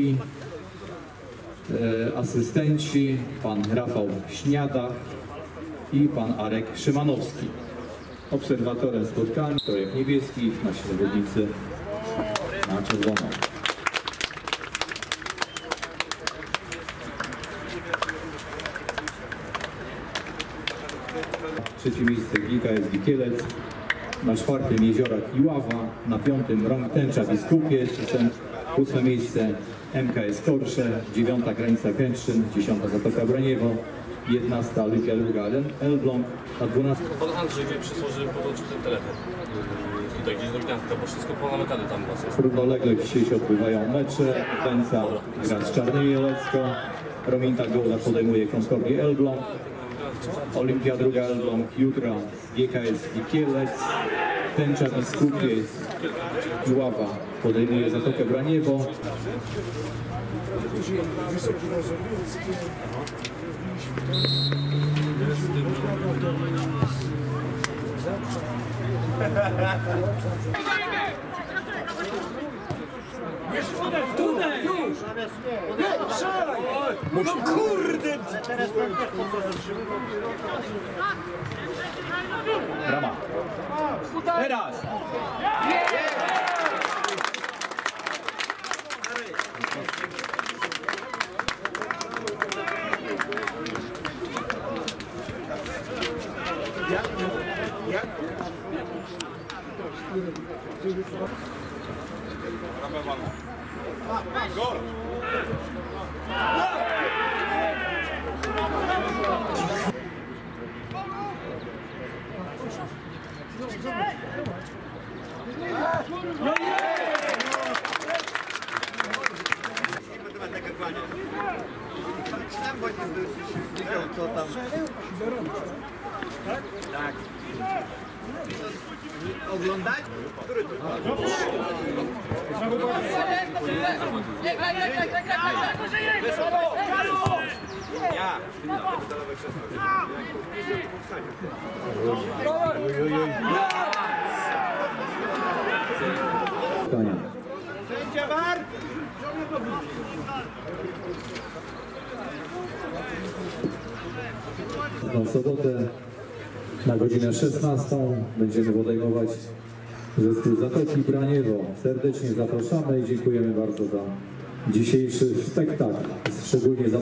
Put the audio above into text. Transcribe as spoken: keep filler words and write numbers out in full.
Kowalski, e, asystenci pan Rafał Śniadach i pan Arek Szymanowski. Obserwatorem spotkania projekt niebieski, nasi zawodnicy na czerwono. Trzecie miejsce G K S Wikielec, na czwartym Jeziorak Iława, na piątym Rąk Tęcza Biskupiec, ósme miejsce M K S Korsze, dziewiąta Granica Kętrzyn, dziesiąta Zatoka Braniewo, jedenasta Olimpia Druga Elbląg, a dwunasta... Pan Andrzej wie przysłał, żeby podłączył ten telefon. Tutaj gdzieś do Gdańska, bo wszystko ponamykane tam u nas jest. Równolegle dzisiaj się odbywają mecze. Węca gra z Czarnymi Jelecko, Rominta Gołda podejmuje Konkordię Elbląg, Olimpia Druga Elbląg jutro G K S Wikielec, Tęcza Biskupiec, Iława podejmuje Zatokę Braniewo. No kurde! Brama. Teraz! Jak? Jak? Gol! Co tam? Tak? Tak. Oglądać? Który to? Ja. Sędzia war! W sobotę na godzinę szesnastą będziemy podejmować zespół Zatoki Braniewo. Serdecznie zapraszamy i dziękujemy bardzo za dzisiejszy spektakl. Szczególnie za